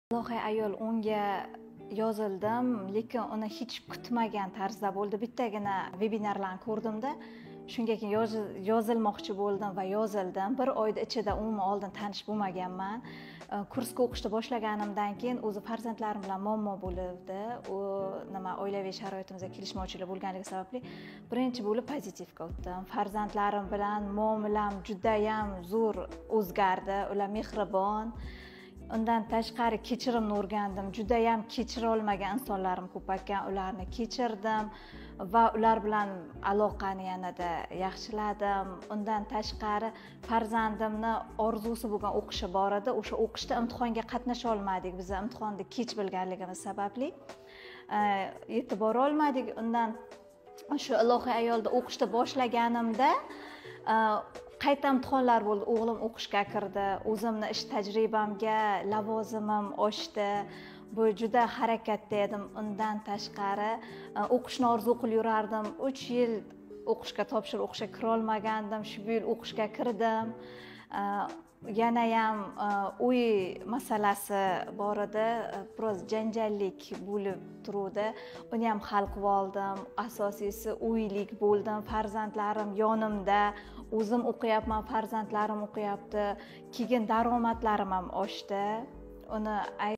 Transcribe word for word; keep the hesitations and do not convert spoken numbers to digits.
Loyiha ayol unga yozildim, lekin uni hech kutmagan tarzda bo'ldi. Bittagina vebinarlarni ko'rdimda, shunga keyin yozilmoqchi bo'ldim va yozildim. Bir oyda ichida umuman oldin tanish bo'lmaganman. Kursga o'qishni boshlaganimdan keyin o'zi farzandlarim bilan muammo bo'ldi. U nima oilaviy sharoitimizda kelishmovchilik bo'lganligi sababli birinchi bo'lib pozitivga o'tdim. Farzandlarim bilan muomalam juda ham zo'r o'zgardi. Ular mehribon. Undan tashqari kechirimni o'rgandim. Juda ham kechira olmagan insonlarim ko'p ekan, ularni kechirdim va ular bilan aloqani yanada yaxshiladim. Undan tashqari farzandimni orzusi bo'lgan o'qishi bor edi. O'sha o'qishda imtihonga qatnasha olmadik. Biz imtihonni kech bilganligimiz sababli yetib bora olmadik. Undan shu ilohiy ayolda o'qishni boshlaganimda qayta imtihonlar bo'ldi. O'g'lim o'qishga kirdi. O'zimni ish tajribamga lavozimim oshdi. Bu juda harakatda edim. Undan tashqari o'qishni orzu qilib yurardim. uch yil o'qishga topshirib o'qishga kira olmagandim. Shu yil o'qishga kirdim. Yana ham uy masalasi bor edi. Biroz janjallik bo'lib turuvdi. Uni ham hal qilib oldim. Asosiysi uylik bo'ldim. Farzandlarim yonimda. O'zim o'qiyapman, farzandlarim o'qiyapti. Keyin daromadlarim ham oshdi. Uni